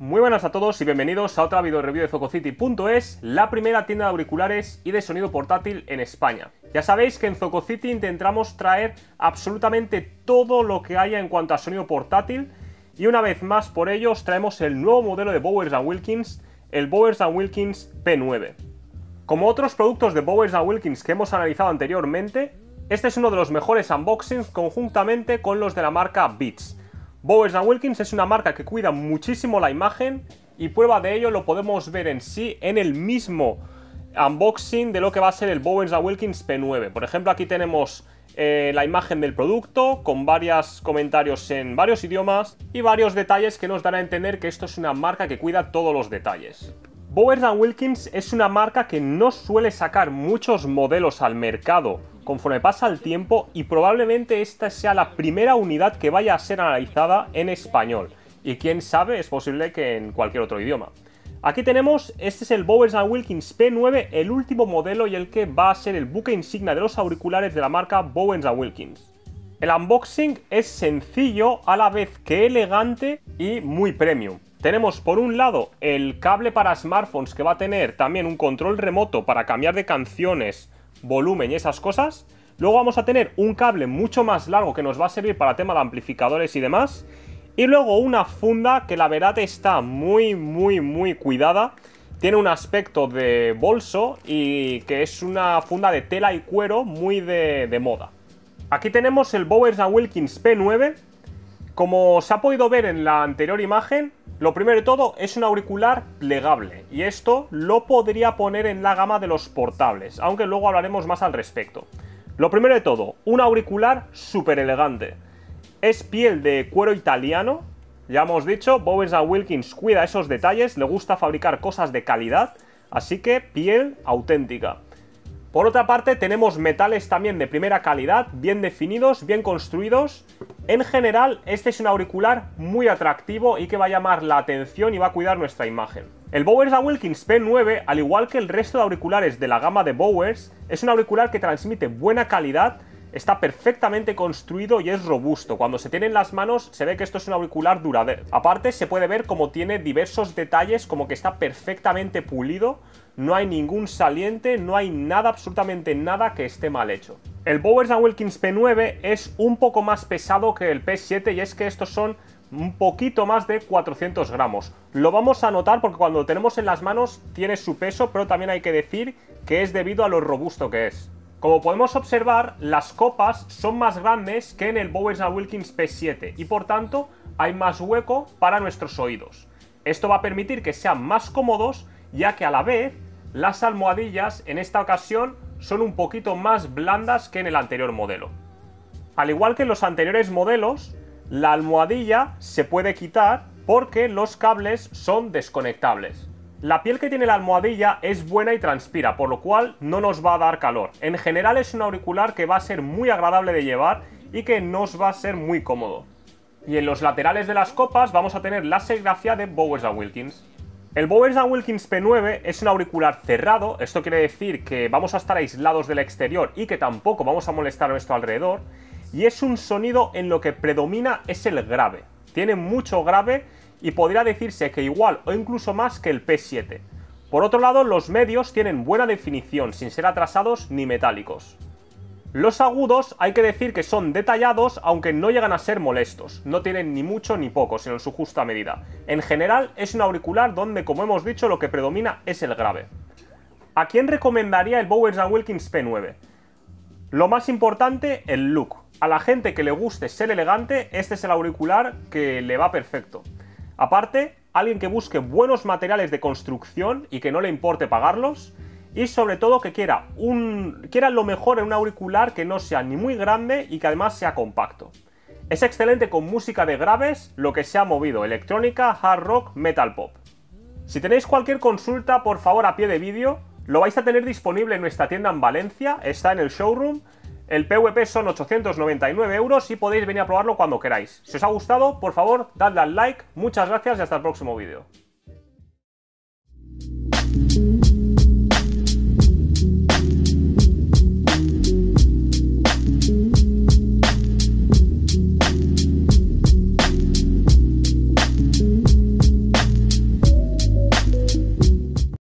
Muy buenas a todos y bienvenidos a otra video review de Zococity.es, la primera tienda de auriculares y de sonido portátil en España. Ya sabéis que en Zococity intentamos traer absolutamente todo lo que haya en cuanto a sonido portátil y una vez más por ello os traemos el nuevo modelo de Bowers & Wilkins, el Bowers & Wilkins P9. Como otros productos de Bowers & Wilkins que hemos analizado anteriormente, este es uno de los mejores unboxings conjuntamente con los de la marca Beats. Bowers & Wilkins es una marca que cuida muchísimo la imagen y prueba de ello lo podemos ver en sí en el mismo unboxing de lo que va a ser el Bowers & Wilkins P9. Por ejemplo, aquí tenemos la imagen del producto con varios comentarios en varios idiomas y varios detalles que nos dan a entender que esto es una marca que cuida todos los detalles. Bowers & Wilkins es una marca que no suele sacar muchos modelos al mercado conforme pasa el tiempo y probablemente esta sea la primera unidad que vaya a ser analizada en español. Y quién sabe, es posible que en cualquier otro idioma. Aquí tenemos, este es el Bowers & Wilkins P9, el último modelo y el que va a ser el buque insignia de los auriculares de la marca Bowers & Wilkins. El unboxing es sencillo a la vez que elegante y muy premium. Tenemos por un lado el cable para smartphones que va a tener también un control remoto para cambiar de canciones, volumen y esas cosas. Luego vamos a tener un cable mucho más largo que nos va a servir para tema de amplificadores y demás. Y luego una funda que la verdad está muy cuidada. Tiene un aspecto de bolso y que es una funda de tela y cuero muy de moda. Aquí tenemos el Bowers & Wilkins P9. Como se ha podido ver en la anterior imagen, lo primero de todo es un auricular plegable y esto lo podría poner en la gama de los portables, aunque luego hablaremos más al respecto. Lo primero de todo, un auricular súper elegante. Es piel de cuero italiano, ya hemos dicho, Bowers & Wilkins cuida esos detalles, le gusta fabricar cosas de calidad, así que piel auténtica. Por otra parte tenemos metales también de primera calidad, bien definidos, bien construidos. En general este es un auricular muy atractivo y que va a llamar la atención y va a cuidar nuestra imagen. El Bowers & Wilkins P9, al igual que el resto de auriculares de la gama de Bowers, es un auricular que transmite buena calidad, está perfectamente construido y es robusto. Cuando se tiene en las manos se ve que esto es un auricular duradero. Aparte se puede ver como tiene diversos detalles, como que está perfectamente pulido. No hay ningún saliente, no hay nada, absolutamente nada que esté mal hecho. El Bowers & Wilkins P9 es un poco más pesado que el P7 y es que estos son un poquito más de 400 gramos. Lo vamos a notar porque cuando lo tenemos en las manos tiene su peso, pero también hay que decir que es debido a lo robusto que es. Como podemos observar, las copas son más grandes que en el Bowers & Wilkins P7 y por tanto hay más hueco para nuestros oídos. Esto va a permitir que sean más cómodos, ya que a la vez las almohadillas en esta ocasión son un poquito más blandas que en el anterior modelo. Al igual que en los anteriores modelos, la almohadilla se puede quitar porque los cables son desconectables. La piel que tiene la almohadilla es buena y transpira, por lo cual no nos va a dar calor. En general es un auricular que va a ser muy agradable de llevar y que nos va a ser muy cómodo. Y en los laterales de las copas vamos a tener la serigrafía de Bowers & Wilkins. El Bowers & Wilkins P9 es un auricular cerrado, esto quiere decir que vamos a estar aislados del exterior y que tampoco vamos a molestar a nuestro alrededor. Y es un sonido en lo que predomina es el grave. Tiene mucho grave y podría decirse que igual o incluso más que el P7. Por otro lado, los medios tienen buena definición, sin ser atrasados ni metálicos. Los agudos hay que decir que son detallados, aunque no llegan a ser molestos. No tienen ni mucho ni poco, sino en su justa medida. En general es un auricular donde, como hemos dicho, lo que predomina es el grave. ¿A quién recomendaría el Bowers & Wilkins P9? Lo más importante, el look. A la gente que le guste ser elegante, este es el auricular que le va perfecto. Aparte, alguien que busque buenos materiales de construcción y que no le importe pagarlos. Y sobre todo que quiera lo mejor en un auricular que no sea ni muy grande y que además sea compacto. Es excelente con música de graves, lo que se ha movido, electrónica, hard rock, metal pop. Si tenéis cualquier consulta, por favor a pie de vídeo, lo vais a tener disponible en nuestra tienda en Valencia, está en el showroom. El PVP son 899 € y podéis venir a probarlo cuando queráis. Si os ha gustado, por favor, dadle al like, muchas gracias y hasta el próximo vídeo.